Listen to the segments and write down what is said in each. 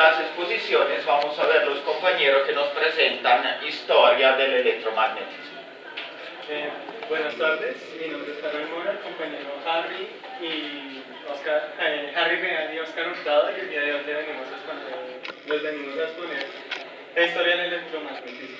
las exposiciones vamos a ver los compañeros que nos presentan historia del electromagnetismo. Buenas tardes, mi nombre es Manuel Mora, el compañero Harry y Harry Real y Oscar Hurtado, y el día de hoy les venimos a exponer la historia del electromagnetismo.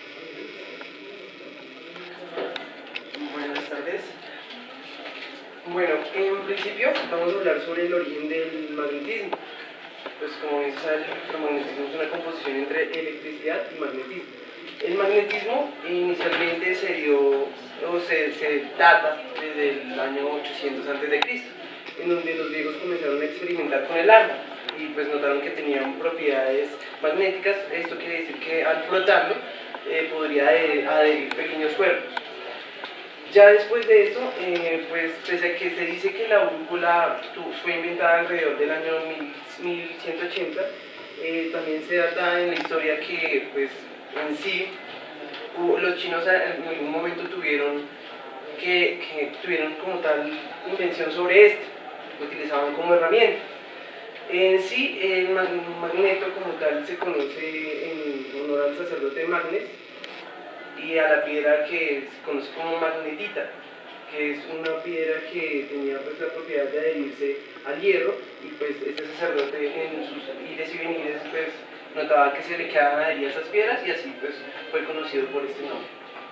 Buenas tardes. Bueno, en principio vamos a hablar sobre el origen del magnetismo. Pues como bien se sabe, el electromagnetismo es una composición entre electricidad y magnetismo. El magnetismo inicialmente se data desde el año 800 a.C., en donde los griegos comenzaron a experimentar con el arma y pues notaron que tenían propiedades magnéticas. Esto quiere decir que al frotarlo podría adherir pequeños cuerpos. Ya después de eso, pues pese a que se dice que la brújula fue inventada alrededor del año 1180, también se data en la historia que pues en sí los chinos en algún momento tuvieron como tal invención sobre esto, lo utilizaban como herramienta. En sí, el magneto como tal se conoce en honor al sacerdote Magnes y a la piedra que se conoce como magnetita, que es una piedra que tenía pues la propiedad de adherirse al hierro, y pues este sacerdote en sus ires y venires pues notaba que se le quedaban adheridas esas piedras, y así pues fue conocido por este nombre.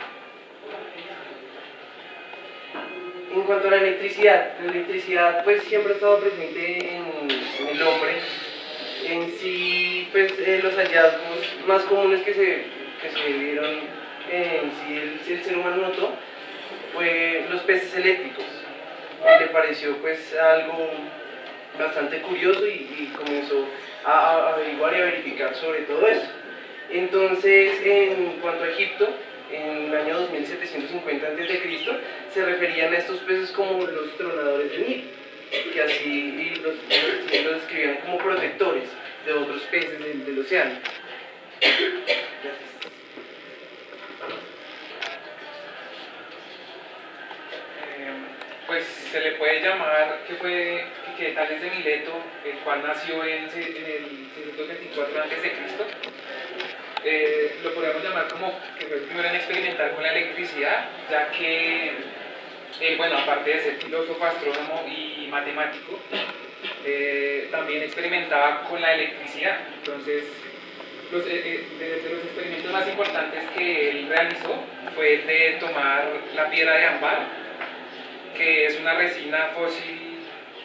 En cuanto a la electricidad pues siempre ha estado presente en el hombre. En sí pues los hallazgos más comunes que se vieron en sí el ser humano notó fue los peces eléctricos. Le pareció pues algo bastante curioso y comenzó a averiguar y a verificar sobre todo eso. Entonces, en cuanto a Egipto, en el año 2750 a.C., se referían a estos peces como los tronadores del Nilo, que así los describían como protectores de otros peces del océano. Gracias. Pues se le puede llamar que Tales de Mileto, el cual nació en el 624 a.C., lo podríamos llamar como que fue el primero en experimentar con la electricidad, ya que bueno, aparte de ser filósofo, astrónomo y matemático, también experimentaba con la electricidad. Entonces, de los experimentos más importantes que él realizó fue el de tomar la piedra de ámbar, que es una resina fósil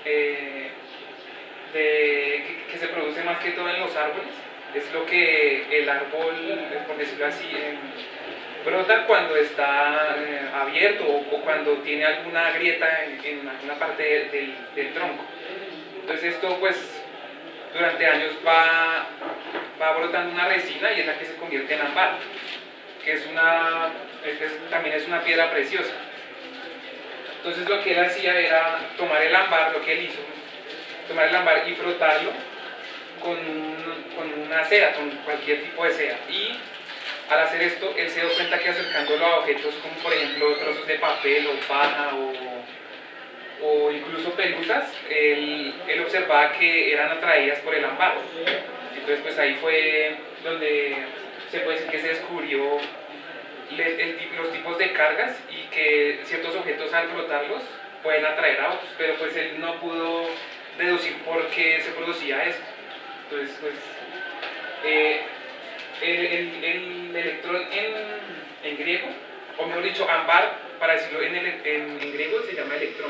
que se produce más que todo en los árboles. Es lo que el árbol, por decirlo así, brota cuando está abierto o cuando tiene alguna grieta en alguna parte del tronco. Entonces esto pues durante años va brotando una resina, y es la que se convierte en ámbar, que también es una piedra preciosa. Entonces lo que él hacía era tomar el ámbar, lo que él hizo, tomar el ámbar y frotarlo con una seda, con cualquier tipo de seda. Y al hacer esto, él se dio cuenta que acercándolo a objetos como por ejemplo trozos de papel o paja o incluso pelusas, él observaba que eran atraídas por el ámbar. Entonces pues ahí fue donde se puede decir que se descubrió los tipos de cargas, y que ciertos objetos al frotarlos pueden atraer a otros, pero pues él no pudo deducir por qué se producía esto. Entonces pues el electrón en griego, o mejor dicho ámbar, para decirlo en griego, se llama electrón.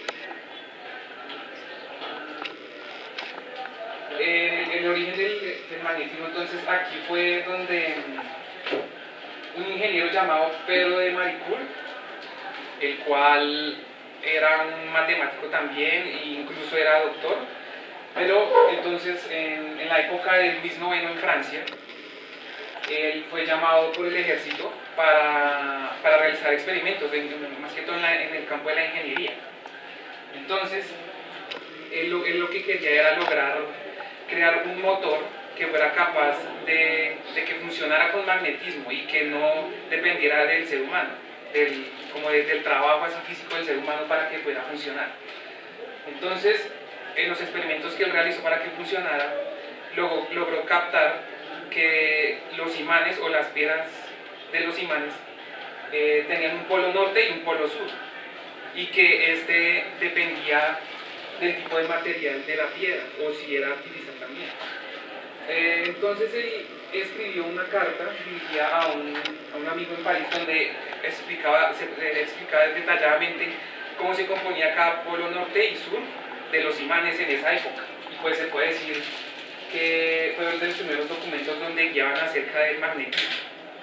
El origen del magnetismo, entonces aquí fue donde un ingeniero llamado Pedro de Maricourt, el cual era un matemático también e incluso era doctor, pero entonces en la época del Luis IX en Francia, él fue llamado por el ejército para realizar experimentos, más que todo en el campo de la ingeniería. Entonces él lo que quería era lograr crear un motor que fuera capaz de que funcionara con magnetismo y que no dependiera del ser humano, del trabajo así físico del ser humano para que pudiera funcionar. Entonces, en los experimentos que él realizó para que funcionara, logró captar que los imanes o las piedras de los imanes tenían un polo norte y un polo sur, y que este dependía del tipo de material de la piedra o si era artificial también. Entonces él escribió una carta dirigida a un amigo en París donde explicaba detalladamente cómo se componía cada polo norte y sur de los imanes en esa época. Y pues se puede decir que fue uno de los primeros documentos donde guiaban acerca del magnetismo.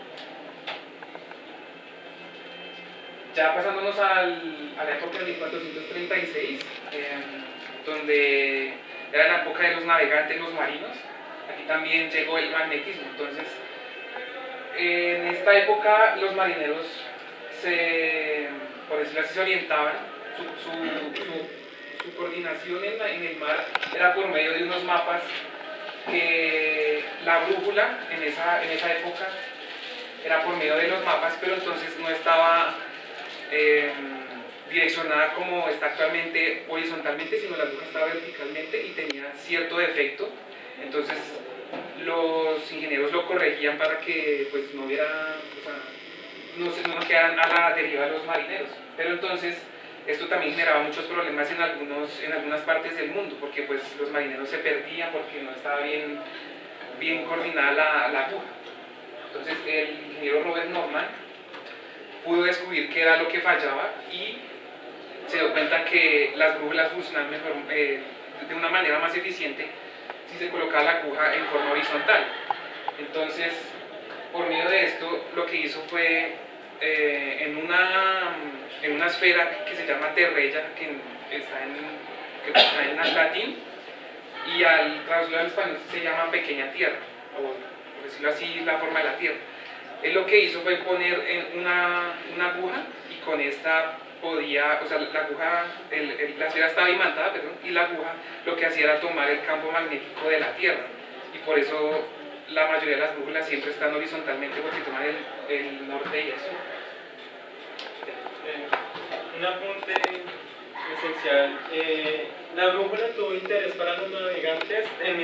Ya pasándonos a la época de 1436, donde era la época de los navegantes, los marinos, aquí también llegó el magnetismo. Entonces, en esta época los marineros por decirlo así, se orientaban, su coordinación en el mar era por medio de unos mapas que la brújula en esa época era por medio de los mapas, pero entonces no estaba direccionada como está actualmente horizontalmente, sino la brújula estaba verticalmente y tenía cierto defecto. Entonces los ingenieros lo corregían para que pues no hubiera, no quedaran a la deriva los marineros. Pero entonces esto también generaba muchos problemas en algunas partes del mundo, porque pues los marineros se perdían porque no estaba bien coordinada la aguja. Entonces el ingeniero Robert Norman pudo descubrir qué era lo que fallaba y se dio cuenta que las brújulas funcionan mejor, de una manera más eficiente si se colocaba la aguja en forma horizontal. Entonces, por medio de esto, lo que hizo fue en una esfera que se llama terrella, que está en latín, y al traducirlo al español se llama pequeña tierra, o por decirlo así, la forma de la tierra. Él lo que hizo fue poner una aguja, y con esta podía, la esfera estaba imantada, y la aguja lo que hacía era tomar el campo magnético de la Tierra, y por eso la mayoría de las brújulas siempre están horizontalmente, porque toman el norte y el sur. Un apunte esencial. La brújula tuvo interés para los navegantes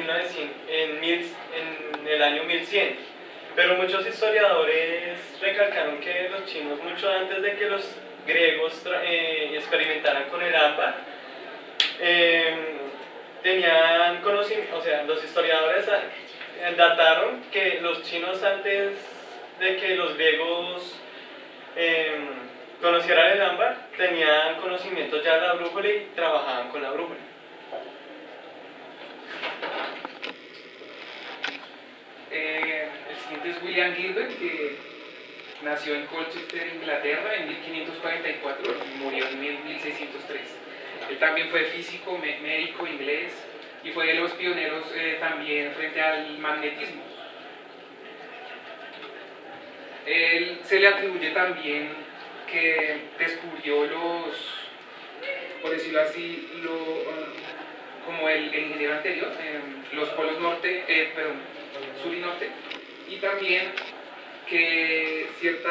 en el año 1100, pero muchos historiadores recalcaron que los chinos, mucho antes de que los griegos experimentaran con el ámbar, tenían conocimiento, o sea, los historiadores dataron que los chinos, antes de que los griegos conocieran el ámbar, tenían conocimiento ya de la brújula y trabajaban con la brújula. El siguiente es William Gilbert, que nació en Colchester, Inglaterra, en 1544 y murió en 1603. Él también fue físico, médico, inglés, y fue de los pioneros también frente al magnetismo. Él se le atribuye también que descubrió por decirlo así, como el ingeniero anterior, los polos sur y norte, y también que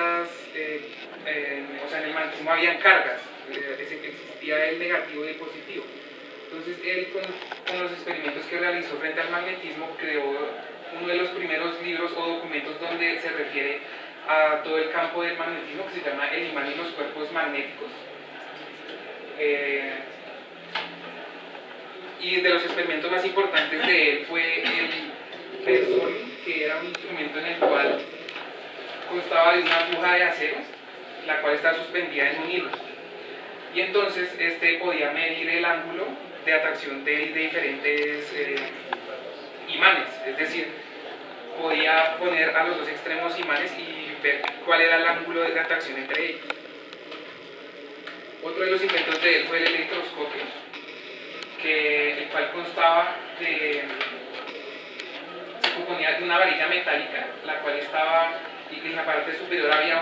en el magnetismo habían cargas, existía el negativo y el positivo. Entonces él con los experimentos que realizó frente al magnetismo creó uno de los primeros libros o documentos donde se refiere a todo el campo del magnetismo, que se llama El imán y los cuerpos magnéticos. Y de los experimentos más importantes de él fue el Personium, que era un instrumento en el cual constaba de una aguja de acero, la cual está suspendida en un hilo. Y entonces podía medir el ángulo de atracción de diferentes imanes, es decir, podía poner a los dos extremos imanes y ver cuál era el ángulo de atracción entre ellos. Otro de los inventos de él fue el electroscopio, el cual se componía de una varilla metálica, la cual y en la parte superior había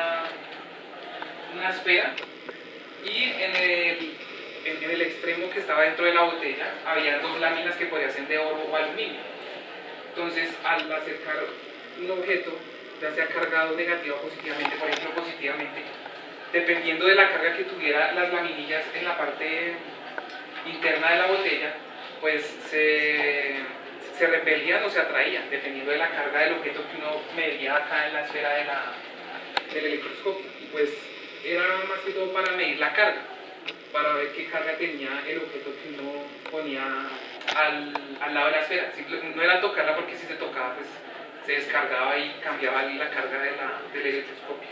una esfera, y en el extremo que estaba dentro de la botella había dos láminas que podían ser de oro o aluminio. Entonces, al acercar un objeto, ya sea cargado negativa o positivamente, por ejemplo positivamente, dependiendo de la carga que tuviera las laminillas en la parte interna de la botella, pues se se repelían o se atraían, dependiendo de la carga del objeto que uno medía acá en la esfera del electroscopio. Y pues era más que todo para medir la carga, para ver qué carga tenía el objeto que uno ponía al lado de la esfera. No era tocarla, porque si se tocaba pues se descargaba y cambiaba la carga del electroscopio.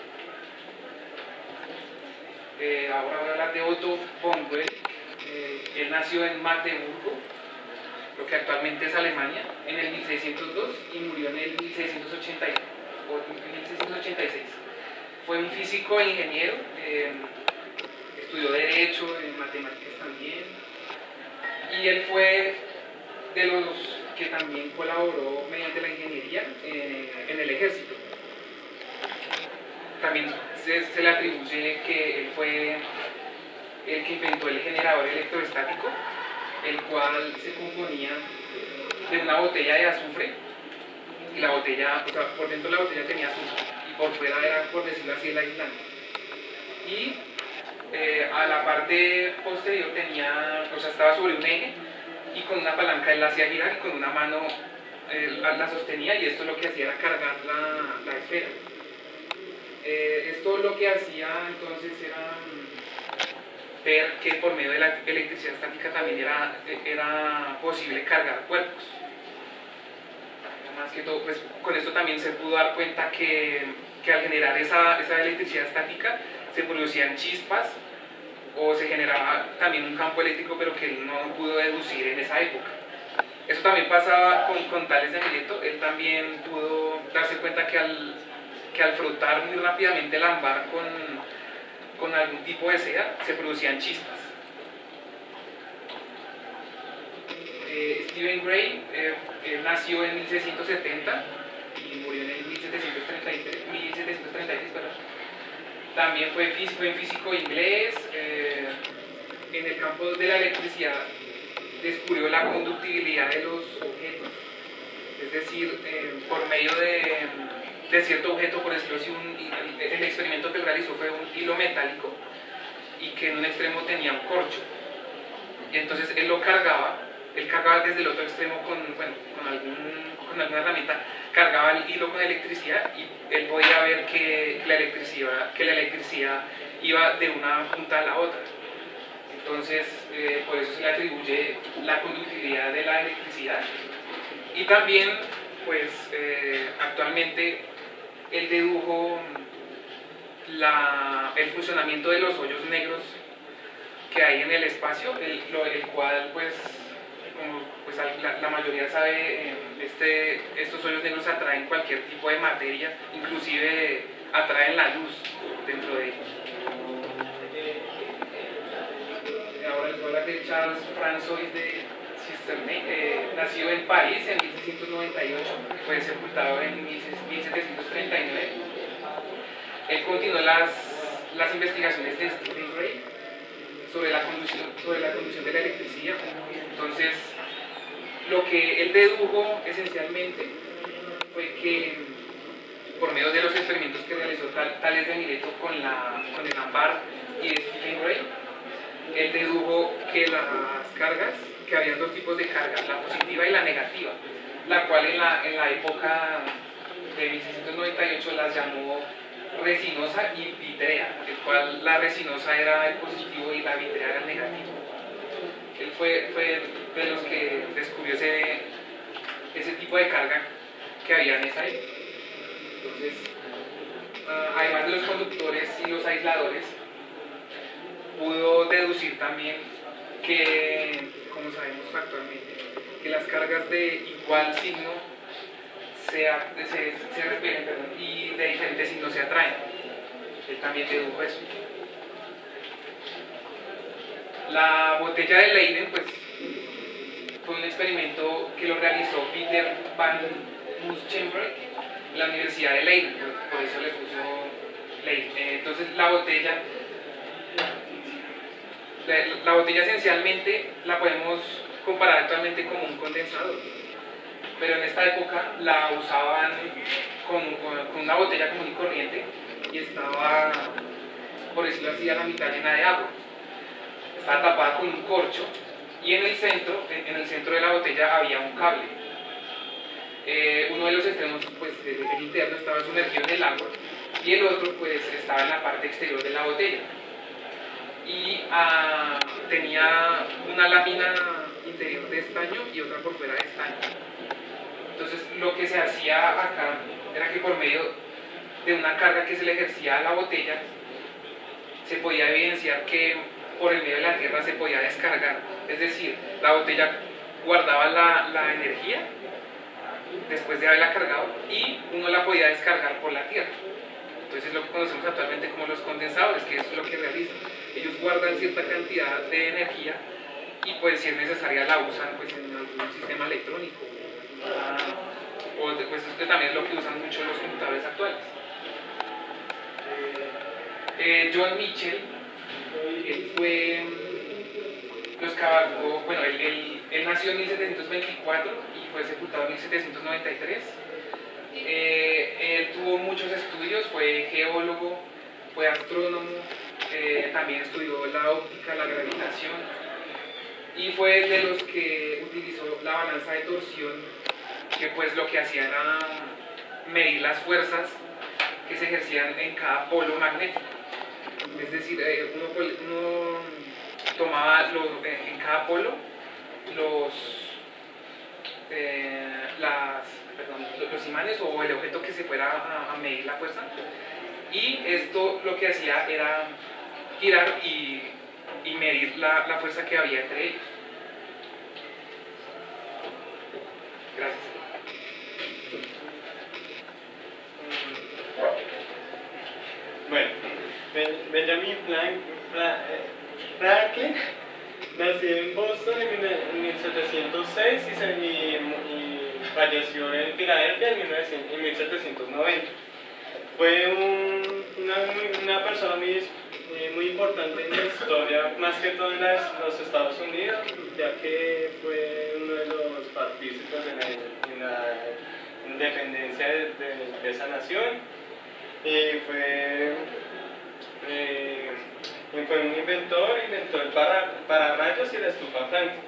Ahora voy a hablar de Otto von Guericke. Él nació en Magdeburgo, lo que actualmente es Alemania, en el 1602 y murió en el 1686. Fue un físico e ingeniero, estudió Derecho, Matemáticas también, y él fue de los que también colaboró mediante la ingeniería en el ejército. También se le atribuye que él fue el que inventó el generador electrostático, el cual se componía de una botella de azufre, y la botella, o sea, por dentro de la botella tenía azufre y por fuera era, por decirlo así, el aislante. Y a la parte posterior tenía, o sea, estaba sobre un eje, y con una palanca él la hacía girar y con una mano la sostenía, y esto lo que hacía era cargar la esfera. Esto lo que hacía entonces era ver que por medio de la electricidad estática también era posible cargar cuerpos. Más que todo, pues con esto también se pudo dar cuenta que al generar esa electricidad estática se producían chispas, o se generaba también un campo eléctrico, pero que él no pudo deducir en esa época. Eso también pasaba con Tales de Mileto. Él también pudo darse cuenta que al frotar muy rápidamente el ámbar con algún tipo de seda se producían chispas. Stephen Gray nació en 1670 y murió en el 1736, perdón. También fue físico inglés. En el campo de la electricidad descubrió la conductibilidad de los objetos, es decir, por medio de cierto objeto, por decirlo así, el experimento que él realizó fue un hilo metálico y que en un extremo tenía un corcho, y entonces él cargaba desde el otro extremo con alguna herramienta, cargaba el hilo con electricidad, y él podía ver que la electricidad iba de una punta a la otra. Entonces, por eso se le atribuye la conductividad de la electricidad. Y también, pues, actualmente él dedujo el funcionamiento de los hoyos negros que hay en el espacio, el cual, pues, como pues, la mayoría sabe, estos hoyos negros atraen cualquier tipo de materia, inclusive atraen la luz dentro de ellos. Ahora les voy a hablar de Charles François de Cisterney. Nació en París en 1698, fue sepultado en 1739. Él continuó las investigaciones de Stephen Gray sobre la conducción de la electricidad. Entonces, lo que él dedujo esencialmente fue que, por medio de los experimentos que realizó Tales de Mileto con el ámbar y de Stephen Gray, él dedujo que las cargas, que habían dos tipos de cargas, la positiva y la negativa, la cual en la época de 1698 las llamó resinosa y vitrea, el cual la resinosa era el positivo y la vitrea era el negativo. Él fue de los que descubrió ese tipo de carga que había en esa época. Entonces, además de los conductores y los aisladores, pudo deducir también que, como sabemos actualmente, que las cargas de igual signo se repelen, y de diferentes signos se atraen. Él también dedujo eso. La botella de Leyden, pues, fue un experimento que lo realizó Peter van Muschenbroek en la Universidad de Leiden, por eso le puso Leyden. Entonces la botella esencialmente la podemos comparar actualmente como un condensador, pero en esta época la usaban con una botella común y corriente, y estaba, por decirlo así, a la mitad llena de agua. Estaba tapada con un corcho, y en el centro de la botella había un cable. Uno de los extremos, pues el interno, estaba sumergido en el agua y el otro pues estaba en la parte exterior de la botella y tenía una lámina interior de estaño y otra por fuera de estaño. Entonces lo que se hacía acá era que por medio de una carga que se le ejercía a la botella se podía evidenciar que por el medio de la tierra se podía descargar, es decir, la botella guardaba la energía después de haberla cargado y uno la podía descargar por la tierra. Entonces es lo que conocemos actualmente como los condensadores, que eso es lo que realizan. Ellos guardan cierta cantidad de energía y pues si es necesaria la usan pues en algún sistema electrónico. Pues esto también es lo que usan mucho los computadores actuales. John Mitchell, él fue los cabalgó, bueno, él nació en 1724 y fue sepultado en 1793. Él tuvo muchos estudios, fue geólogo, fue astrónomo, también estudió la óptica, la gravitación y fue de los que utilizó la balanza de torsión, que pues lo que hacía era medir las fuerzas que se ejercían en cada polo magnético. Es decir, uno tomaba en cada polo los imanes o el objeto que se fuera a medir la fuerza, y esto lo que hacía era girar y medir la fuerza que había entre ellos. Gracias. Bueno, Benjamin Franklin nació en Boston en 1706 y falleció en Filadelfia en 1790. Fue una persona muy importante en la historia, más que todo en los Estados Unidos, ya que fue uno de los partícipes en la independencia de esa nación. Y fue un inventor, inventó el pararrayos y la estufa Franklin.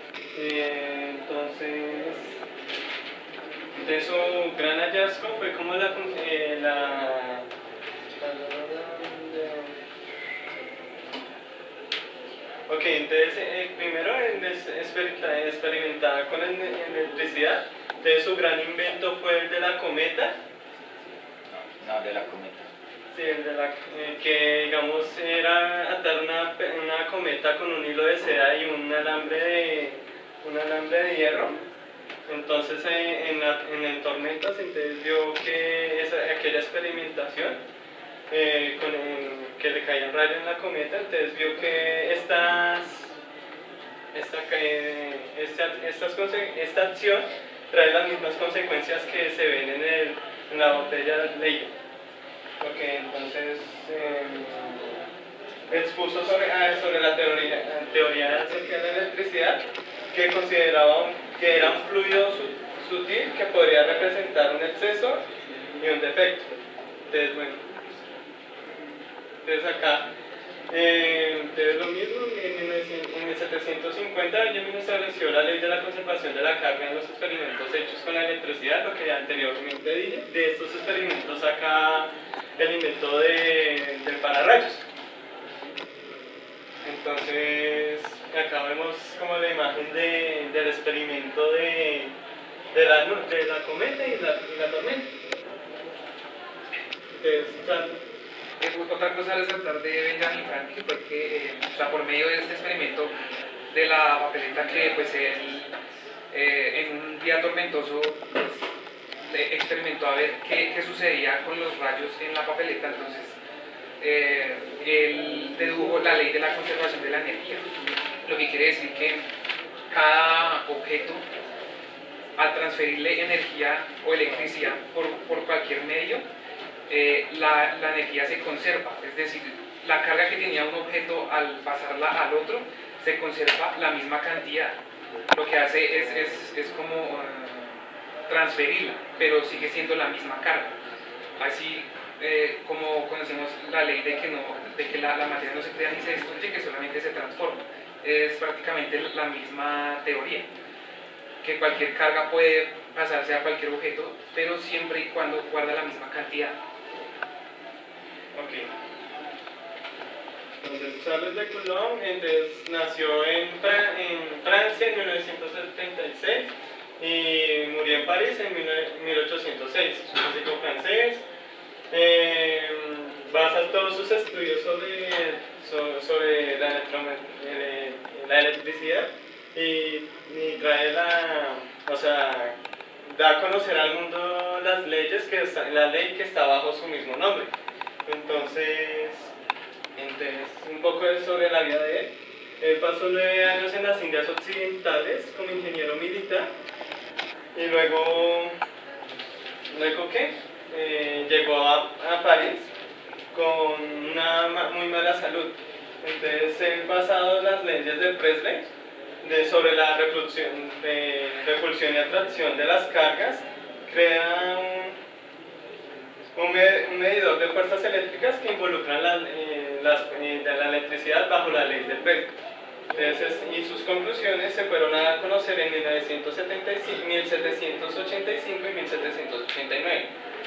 Entonces su gran hallazgo fue como Ok, entonces primero experimentaba con la electricidad. Entonces su gran invento fue el de la cometa. No, de la cometa. Sí, el de que digamos era atar una cometa con un hilo de seda y un alambre de hierro. Entonces en tormentas entonces vio que aquella experimentación que le caían rayos en la cometa, entonces vio que esta acción trae las mismas consecuencias que se ven en la botella de Ley. Porque entonces expuso sobre la teoría acerca de la electricidad, que consideraba que era un fluido sutil que podría representar un exceso y un defecto. Entonces, bueno, entonces acá, entonces lo mismo, en 1750 Benjamin estableció la ley de la conservación de la carga en los experimentos hechos con la electricidad, lo que anteriormente dije. De estos experimentos saca el invento del pararrayos. Entonces acá vemos como la imagen del experimento de la cometa y la tormenta. Entonces, otra cosa a resaltar de Benjamin Franklin fue que por medio de este experimento de la papeleta, que pues él en un día tormentoso pues, experimentó a ver qué sucedía con los rayos en la papeleta. Entonces él dedujo la ley de la conservación de la energía, lo que quiere decir que cada objeto, al transferirle energía o electricidad por cualquier medio, la energía se conserva. Es decir, la carga que tenía un objeto al pasarla al otro se conserva la misma cantidad. Lo que hace es como transferirla, pero sigue siendo la misma carga. Así como conocemos la ley de que la materia no se crea ni se destruye, que solamente se transforma. Es prácticamente la misma teoría, que cualquier carga puede pasarse a cualquier objeto, pero siempre y cuando guarda la misma cantidad. Ok. Entonces, Charles de Coulomb nació en Francia en 1976 y murió en París en 1806. Es un físico francés. Basa todos sus estudios sobre la electricidad y trae o sea, da a conocer al mundo las leyes la ley que está bajo su mismo nombre. Entonces un poco sobre la vida de él. Él pasó 9 años en las Indias Occidentales como ingeniero militar y luego ¿qué? Llegó a París con una muy mala salud. Entonces él, basado en las leyes de Presley sobre la repulsión y atracción de las cargas, crea un medidor de fuerzas eléctricas que involucran la electricidad bajo la ley de Presley. Entonces, y sus conclusiones se fueron a conocer en 1785 y 1789.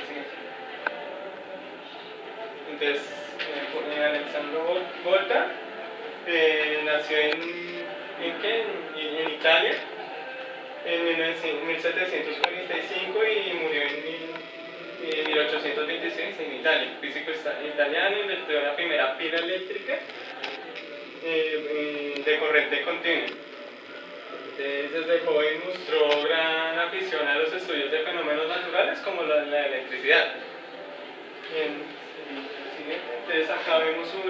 Entonces, Alessandro Volta nació en Italia en 1745 y murió en 1826 en Italia. Físico italiano, inventó la primera pila eléctrica de corriente continua. Entonces, desde joven mostró gran afición a los estudios de fenómenos naturales como la electricidad. Entonces acá vemos su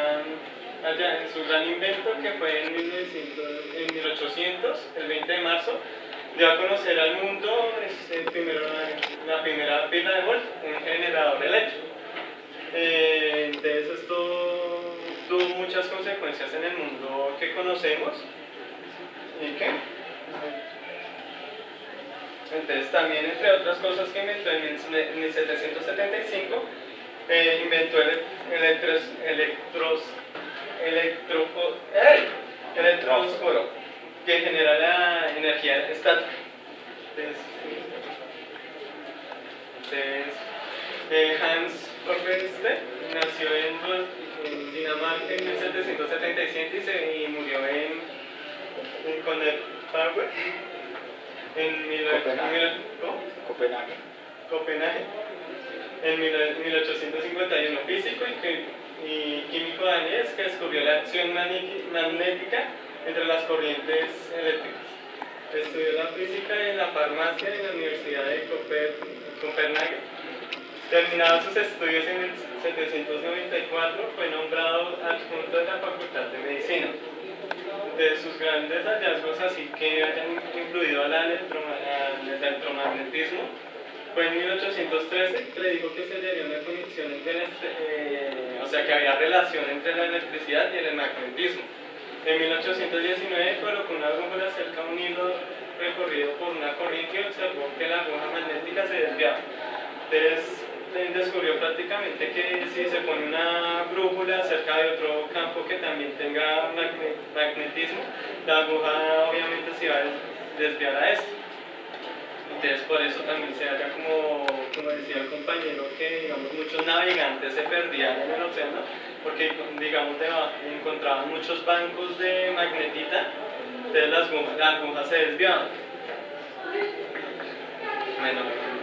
gran invento, que fue en 1800, el 20 de marzo, dio a conocer al mundo la primera pila de Volt, un generador eléctrico. Entonces esto tuvo muchas consecuencias en el mundo que conocemos. ¿Y qué? Entonces también, entre otras cosas que inventó en 1775, inventó el electrósforo, que genera la energía estática. Entonces, Hans Orffenstein nació en Dinamarca en 1777 y murió en Copenhague en 1851, físico y químico danés que descubrió la acción magnética entre las corrientes eléctricas. Estudió la física y la farmacia en la Universidad de Copenhague. Terminados sus estudios en 1794, fue nombrado adjunto de la Facultad de Medicina. De sus grandes hallazgos, así que hayan influido al electromagnetismo, fue en 1813 que le dijo que se le dio una conexión o sea, que había relación entre la electricidad y el magnetismo. En 1819 colocó una brújula cerca a un hilo recorrido por una corriente y observó que la aguja magnética se desviaba. Entonces descubrió prácticamente que si se pone una brújula cerca de otro campo que también tenga magnetismo, la aguja obviamente se va a desviar a esto. Entonces por eso también se halla, como decía el compañero, que digamos muchos navegantes se perdían en el océano porque digamos encontraban muchos bancos de magnetita, entonces las agujas se desviaban. Bueno,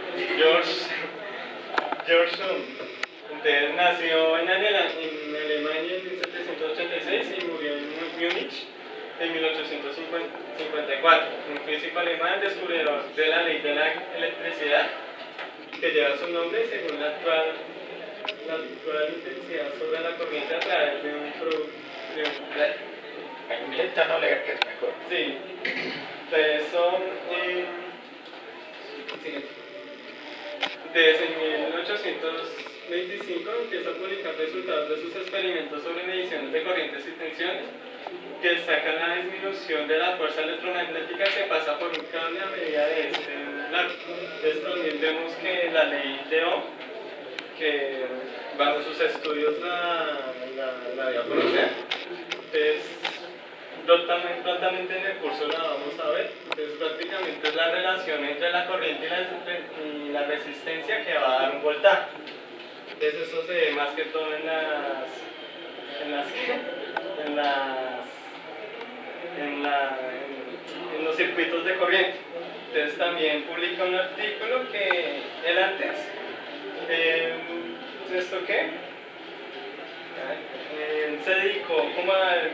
George Sund, entonces nació en Alemania en 1786 y murió en Múnich en 1854. Un físico alemán, descubridor de la ley de la electricidad, que lleva su nombre según la actual intensidad sobre la corriente a través de un producto. Intenta no leer, que es mejor. Sí, entonces son. Desde 1825 empieza a publicar resultados de sus experimentos sobre mediciones de corrientes y tensiones, que destacan la disminución de la fuerza electromagnética que pasa por un cable a medida de este largo. Entonces también vemos que la ley de Ohm, que bajo sus estudios la dio a conocer. Entonces, prontamente en el curso la vamos a ver. Entonces prácticamente es la relación entre la corriente y la resistencia que va a dar un voltaje. Entonces eso se ve más que todo en los circuitos de corriente. Entonces también publica un artículo que él antes, ¿esto qué? Se dedicó como al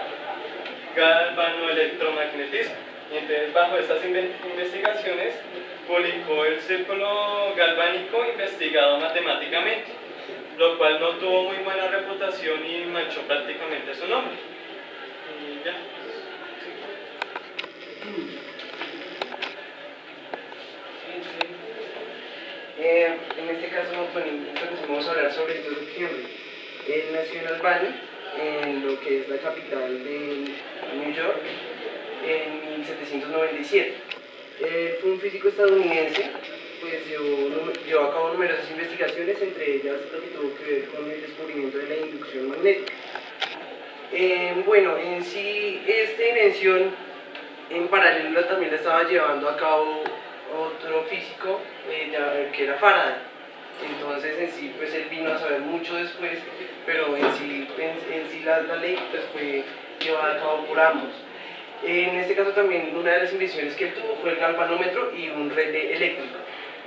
galvanoelectromagnetismo. Y entonces bajo estas investigaciones publicó el círculo galvánico investigado matemáticamente, lo cual no tuvo muy buena reputación y manchó prácticamente su nombre. Y ya. En este caso, bueno, entonces vamos a hablar sobre Joseph Henry. Él nació en Albany, en lo que es la capital de New York, en 1797. Él fue un físico estadounidense, pues llevó a cabo numerosas investigaciones, entre ellas lo que tuvo que ver con el descubrimiento de la inducción magnética. Bueno, en sí, esta invención en paralelo también la estaba llevando a cabo otro físico que era Faraday. Entonces en sí pues él vino a saber mucho después, pero en sí la ley pues fue llevada a cabo por ambos. En este caso también una de las invenciones que él tuvo fue el galvanómetro y un relé eléctrico.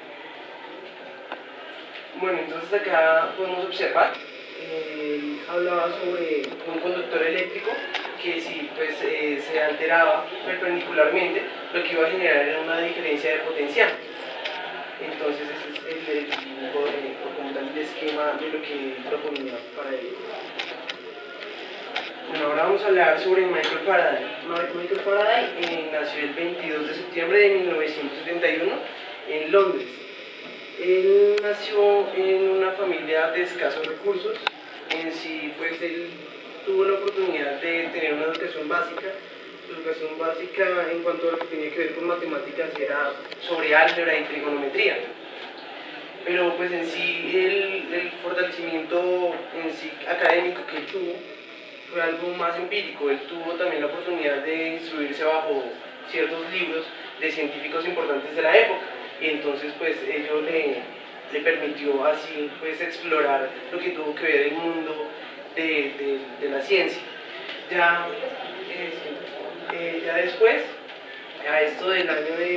Bueno, entonces acá podemos observar, hablaba sobre un conductor eléctrico que si pues, se alteraba perpendicularmente, lo que iba a generar era una diferencia de potencial. Entonces ese es el esquema de lo que proponía para él. Bueno, ahora vamos a hablar sobre Michael Faraday. Michael Faraday nació el 22 de septiembre de 1971 en Londres. Él nació en una familia de escasos recursos. En sí, pues él tuvo la oportunidad de tener una educación básica. Su educación básica en cuanto a lo que tenía que ver con matemáticas era sobre álgebra y trigonometría. Pero pues en sí el fortalecimiento en sí académico que él tuvo fue algo más empírico. Él tuvo también la oportunidad de instruirse bajo ciertos libros de científicos importantes de la época, y entonces pues ello le permitió así pues explorar lo que tuvo que ver el mundo de la ciencia. Ya después, a esto del año de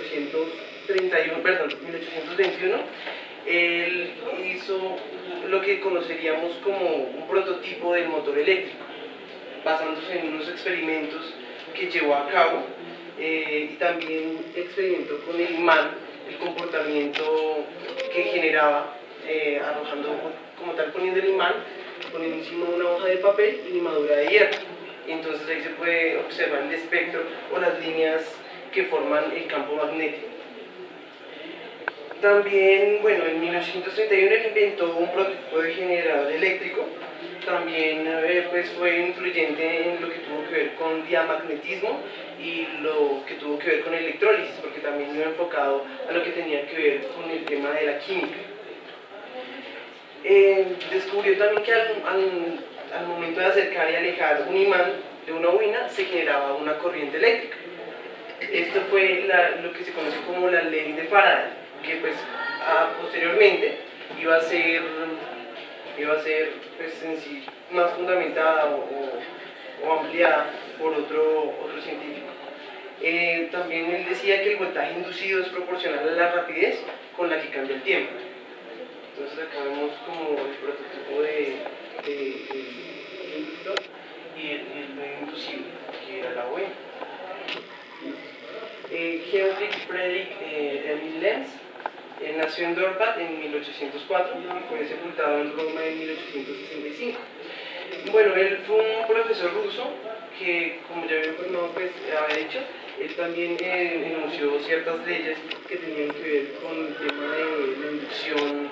1821, él hizo lo que conoceríamos como un prototipo del motor eléctrico, basándose en unos experimentos que llevó a cabo, y también experimentó con el imán, el comportamiento que generaba, arrojando como tal, poniendo el imán, poniendo encima una hoja de papel y limadura de hierro. Y entonces ahí se puede observar el espectro o las líneas que forman el campo magnético. También, bueno, en 1931 él inventó un prototipo de generador eléctrico. También pues fue influyente en lo que tuvo que ver con diamagnetismo y lo que tuvo que ver con electrólisis, porque también iba enfocado a lo que tenía que ver con el tema de la química. Descubrió también que al momento de acercar y alejar un imán de una bobina se generaba una corriente eléctrica. Esto fue lo que se conoce como la ley de Faraday, que pues posteriormente iba a ser pues, en sí más fundamentada o ampliada por otro científico. También él decía que el voltaje inducido es proporcional a la rapidez con la que cambia el tiempo. Entonces acá vemos como el prototipo de inductor y el inducible, que era la buena. Henrik Fredrik Emil Lenz nació en Dorpat en 1804 y fue sepultado en Roma en 1865. Bueno, él fue un profesor ruso que, como ya había informado, pues había dicho, él también enunció ciertas leyes que tenían que ver con el tema de la inducción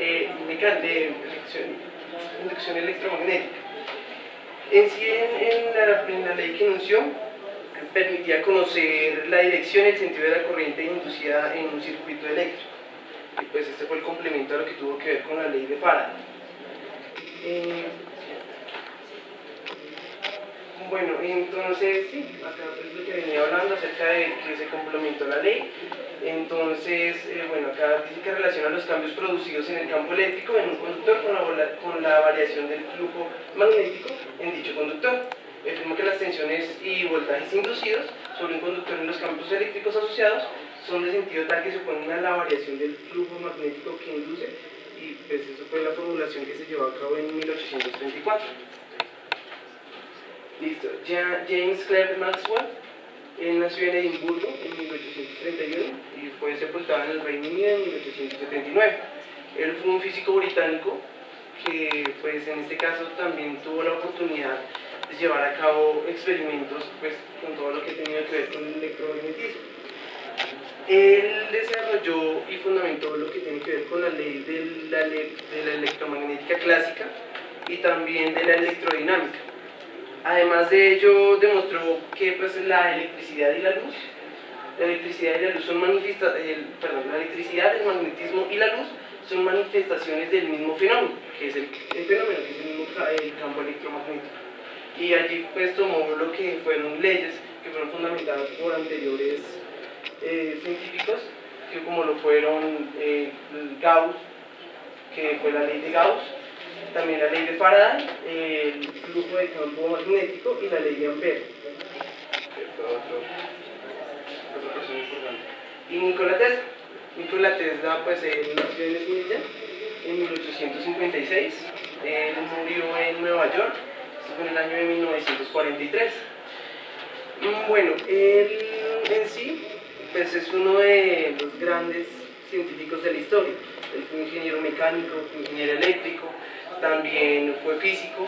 inducción electromagnética. En sí, en la ley que enunció, permitía conocer la dirección y el sentido de la corriente inducida en un circuito eléctrico. Y pues este fue el complemento a lo que tuvo que ver con la ley de Faraday. Bueno, entonces, sí, acá es lo que venía hablando acerca de que se complementó la ley. Entonces, bueno, acá dice que relaciona los cambios producidos en el campo eléctrico en un conductor con la variación del flujo magnético en dicho conductor. Afirma que las tensiones y voltajes inducidos sobre un conductor en los campos eléctricos asociados son de sentido tal que se oponen a la variación del flujo magnético que induce, y pues eso fue la formulación que se llevó a cabo en 1834. Listo. James Clerk Maxwell, él nació en Edimburgo en 1831 y fue sepultado en el Reino Unido en 1879. Él fue un físico británico que, pues, en este caso también tuvo la oportunidad de llevar a cabo experimentos, pues, con todo lo que tenía que ver con el electromagnetismo. Él desarrolló y fundamentó lo que tiene que ver con la ley de la electromagnética clásica y también de la electrodinámica. Además de ello, demostró que, pues, la electricidad y la luz son la electricidad, el magnetismo y la luz son manifestaciones del mismo fenómeno, que es el fenómeno, que es el mismo el campo electromagnético. Y allí, pues, tomó lo que fueron leyes que fueron fundamentadas por anteriores científicos, que como lo fueron Gauss, que fue la ley de Gauss, también la ley de Faraday, el flujo de campo magnético y la ley de Ampère. Otra persona importante. Y Nikola Tesla. Nikola Tesla, pues, nació en Esmirna en 1856. Él murió en Nueva York, esto fue en el año de 1943. Bueno, él en sí, pues, es uno de los grandes científicos de la historia. Él fue ingeniero mecánico, fue ingeniero eléctrico, también fue físico.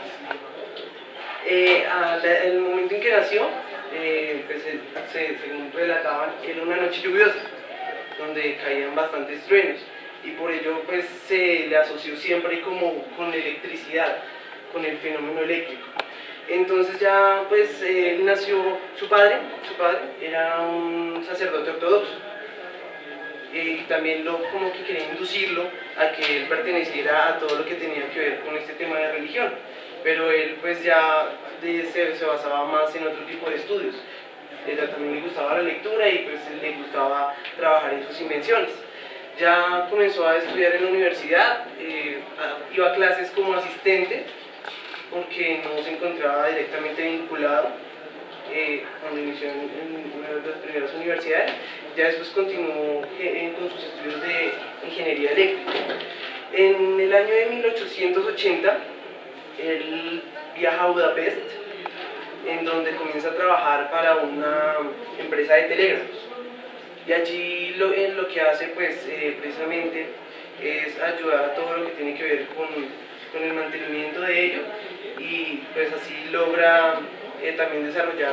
El momento en que nació, pues, según relataban, era una noche lluviosa, donde caían bastantes truenos, y por ello, pues, se le asoció siempre como con electricidad, con el fenómeno eléctrico. Entonces ya, pues, nació su padre era un sacerdote ortodoxo, y también como que quería inducirlo a que él perteneciera a todo lo que tenía que ver con este tema de religión, pero él, pues, ya se basaba más en otro tipo de estudios. También le gustaba la lectura y, pues, le gustaba trabajar en sus invenciones. Ya comenzó a estudiar en la universidad, iba a clases como asistente porque no se encontraba directamente vinculado cuando inició en una de las primeras universidades. Ya después continuó con sus estudios de ingeniería eléctrica. En el año de 1880, él viaja a Budapest, en donde comienza a trabajar para una empresa de telégrafos. Y allí lo que hace, pues, precisamente es ayudar a todo lo que tiene que ver con el mantenimiento de ello, y, pues, así logra también desarrollar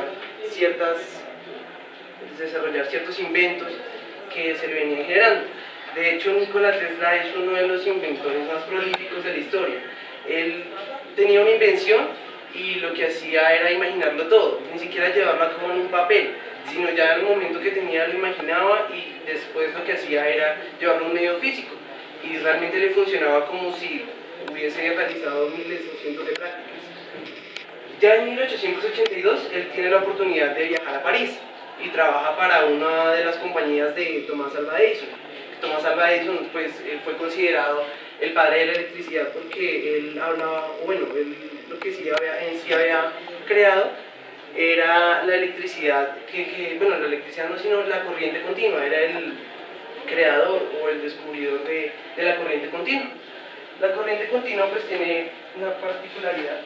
ciertos inventos que se le venían generando. De hecho, Nikola Tesla es uno de los inventores más prolíficos de la historia. Él tenía una invención y lo que hacía era imaginarlo todo, ni siquiera llevarlo a cabo en un papel, sino ya en el momento que tenía lo imaginaba, y después lo que hacía era llevarlo a un medio físico, y realmente le funcionaba como si hubiese realizado miles o cientos de prácticas. Ya en 1882 él tiene la oportunidad de viajar a París y trabaja para una de las compañías de Thomas Alva Edison. Thomas Alva Edison, pues, fue considerado el padre de la electricidad porque él hablaba, bueno, él lo que sí había creado era la electricidad, bueno, la electricidad no, sino la corriente continua. Era el creador o el descubridor de la corriente continua. La corriente continua, pues, tiene una particularidad.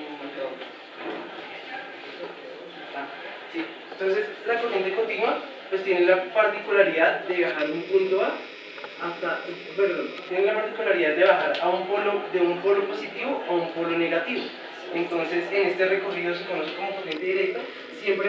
Sí. Entonces, la corriente continua, pues, tiene la particularidad de viajar de un punto A tiene la particularidad de bajar de un polo positivo a un polo negativo. Entonces, en este recorrido se conoce como corriente directa. Siempre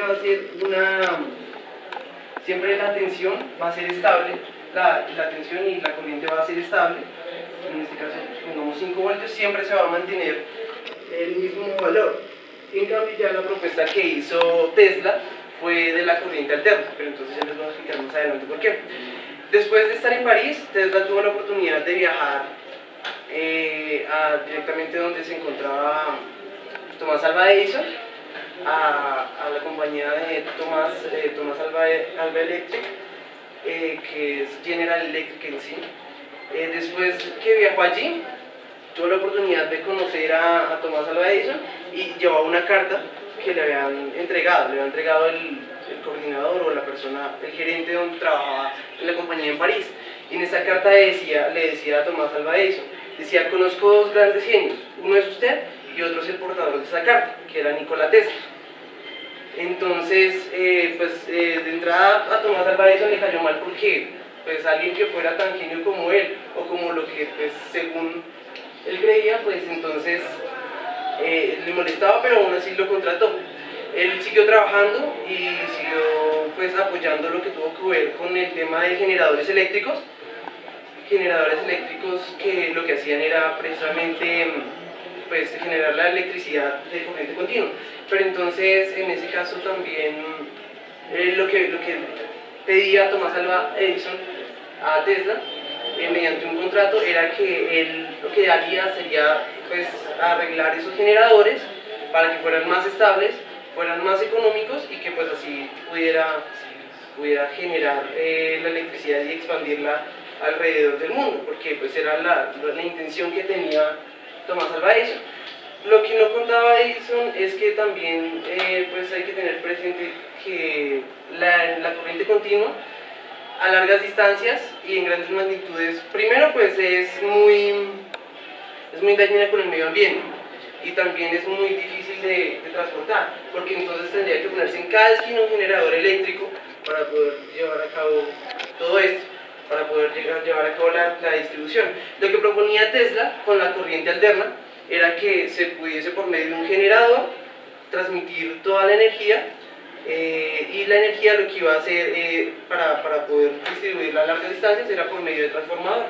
la tensión va a ser estable, la tensión y la corriente va a ser estable. En este caso, pongamos 5 voltios, siempre se va a mantener el mismo valor. En cambio, ya la propuesta que hizo Tesla fue de la corriente alterna, pero entonces ya les voy a explicar más adelante por qué. Después de estar en París, Tesla tuvo la oportunidad de viajar directamente donde se encontraba Thomas Alva Edison, a la compañía de Thomas Alva Electric, que es General Electric en sí. Después que viajó allí, tuvo la oportunidad de conocer a Thomas Alva Edison y llevaba una carta que le habían entregado el coordinador o la persona, el gerente donde trabajaba en la compañía en París. Y en esa carta le decía a Thomas Alva Edison, decía: conozco dos grandes genios, uno es usted y otro es el portador de esa carta, que era Nikola Tesla. Entonces, de entrada a Thomas Alva Edison le cayó mal porque pues alguien que fuera tan genio como él, o como lo que pues según él creía, pues entonces le molestaba, pero aún así lo contrató. Él siguió trabajando y siguió pues apoyando lo que tuvo que ver con el tema de generadores eléctricos que lo que hacían era precisamente pues generar la electricidad de corriente continua. Pero entonces en ese caso también lo que pedía Thomas Alva Edison a Tesla mediante un contrato era que él lo que haría sería pues arreglar esos generadores para que fueran más estables, fueran más económicos y que pues así pudiera generar la electricidad y expandirla alrededor del mundo, porque pues era la intención que tenía Thomas Alva Edison. Lo que no contaba Edison es que también pues hay que tener presente que la corriente continua a largas distancias y en grandes magnitudes, primero pues es muy dañina con el medio ambiente y también es muy difícil de transportar, porque entonces tendría que ponerse en cada esquina un generador eléctrico para poder llevar a cabo todo esto, para poder llevar a cabo la distribución. Lo que proponía Tesla con la corriente alterna era que se pudiese por medio de un generador transmitir toda la energía y la energía lo que iba a hacer para poder distribuirla a largas distancias era por medio de transformadores.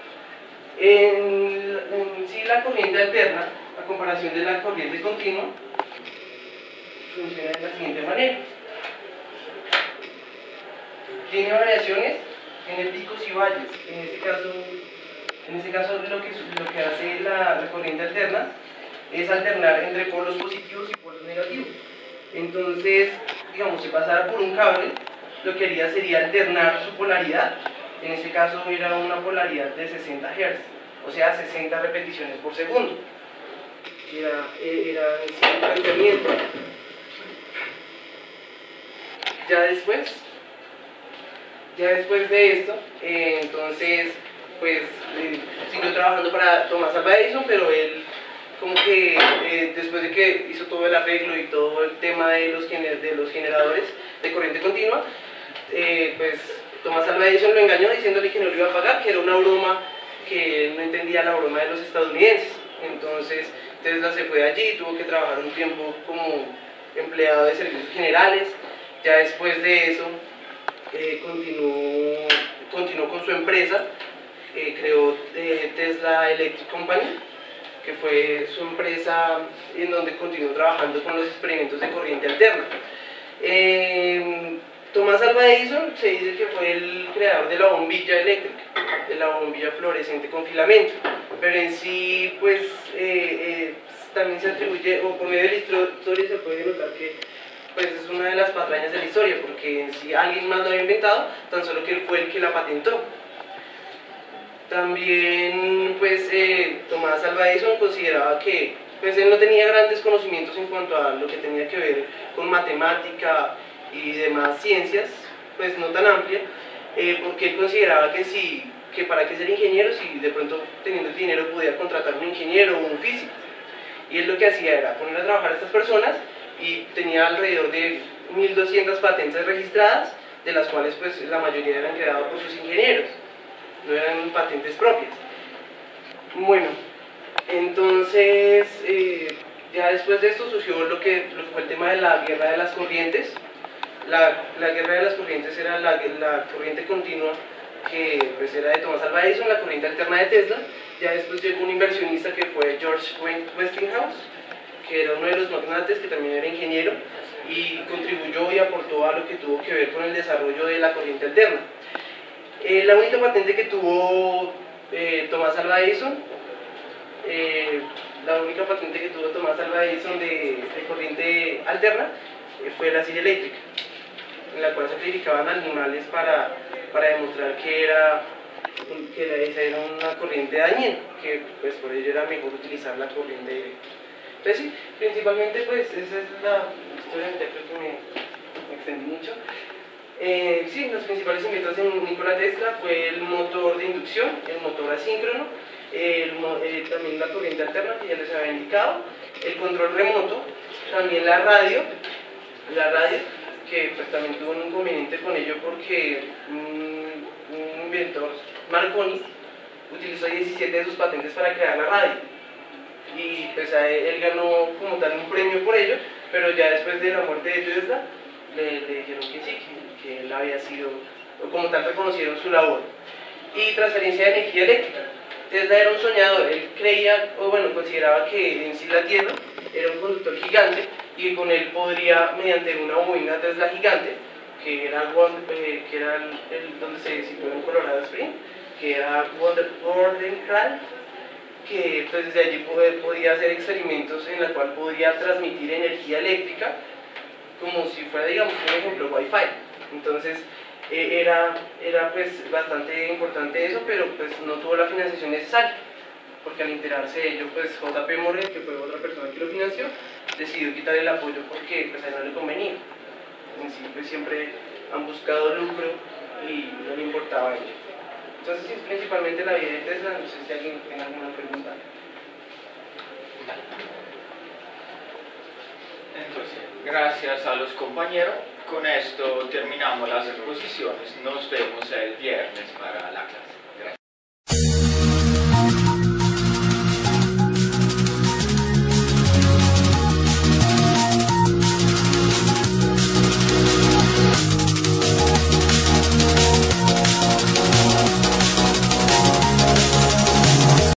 En sí, la corriente alterna, a comparación de la corriente continua, funciona de la siguiente manera. Tiene variaciones, tiene picos y valles. En este caso lo que hace la corriente alterna es alternar entre polos positivos y polos negativos. Entonces, digamos, si pasara por un cable, lo que haría sería alternar su polaridad. En este caso era una polaridad de 60 Hz, o sea, 60 repeticiones por segundo. Era el planteamiento. Ya después de esto, entonces, pues, siguió trabajando para Thomas Alva Edison, pero él como que después de que hizo todo el arreglo y todo el tema de los generadores de corriente continua, pues Thomas Alva Edison lo engañó diciéndole que no le iba a pagar, que era una broma, que él no entendía la broma de los estadounidenses. Entonces Tesla se fue de allí, tuvo que trabajar un tiempo como empleado de servicios generales. Ya después de eso continuó con su empresa, creó Tesla Electric Company, que fue su empresa en donde continuó trabajando con los experimentos de corriente alterna. Thomas Alva Edison se dice que fue el creador de la bombilla eléctrica, de la bombilla fluorescente con filamento, pero en sí pues también se atribuye, o por medio de la historia se puede notar que pues es una de las patrañas de la historia, porque en sí alguien más lo había inventado, tan solo que él fue el que la patentó. También pues Thomas Alva Edison consideraba que pues él no tenía grandes conocimientos en cuanto a lo que tenía que ver con matemática y demás ciencias, pues no tan amplia, porque él consideraba que para qué ser ingeniero si de pronto teniendo el dinero podía contratar un ingeniero o un físico. Y él lo que hacía era poner a trabajar a estas personas y tenía alrededor de 1200 patentes registradas, de las cuales pues la mayoría eran creadas por sus ingenieros, no eran patentes propias. Bueno, entonces ya después de esto surgió lo que fue el tema de la guerra de las corrientes. La guerra de las corrientes era la corriente continua, que pues era de Thomas Alva Edison, la corriente alterna de Tesla. Ya después llegó un inversionista que fue George Westinghouse, que era uno de los magnates, que también era ingeniero, y contribuyó y aportó a lo que tuvo que ver con el desarrollo de la corriente alterna. La única patente que tuvo Thomas Alva Edison la única patente que tuvo Thomas Alva Edison de corriente alterna fue la silla eléctrica, en la cual sacrificaban animales para demostrar que esa era una corriente dañina, que pues por ello era mejor utilizar la corriente eléctrica. Entonces sí, principalmente pues esa es la historia, ya creo que me extendí mucho. Sí, los principales inventos de Nikola Tesla fue el motor de inducción, el motor asíncrono, también la corriente alterna que ya les había indicado, el control remoto, también la radio, que pues también tuvo un inconveniente con ello porque un inventor, Marconi, utilizó 17 de sus patentes para crear la radio y pues él ganó como tal un premio por ello, pero ya después de la muerte de Tesla le dijeron que sí, que él había sido, o como tal reconocieron su labor. Y transferencia de energía eléctrica. Tesla era un soñador, él creía, o bueno, consideraba que en sí la Tierra era un conductor gigante y con él podría, mediante una bobina Tesla gigante, que era el donde se situó en Colorado Springs, que era Wardenclyffe, que pues desde allí podía hacer experimentos en la cual podía transmitir energía eléctrica como si fuera, digamos, un ejemplo, Wi-Fi. Entonces era pues bastante importante eso, pero pues no tuvo la financiación necesaria, porque al enterarse de ello, pues JP Morgan, que fue otra persona que lo financió, decidió quitar el apoyo porque pues a él no le convenía. En sí, pues siempre han buscado lucro y no le importaba ello. Entonces sí, principalmente la vida de Tesla. No sé si alguien tiene alguna pregunta. Entonces, gracias a los compañeros. Con esto terminamos las exposiciones. Nos vemos el viernes para la clase.